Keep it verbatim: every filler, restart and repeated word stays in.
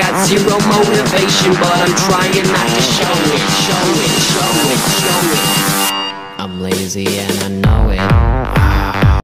got zero motivation, but I'm trying not to show it, show it, show it, show it. I'm lazy and I know it.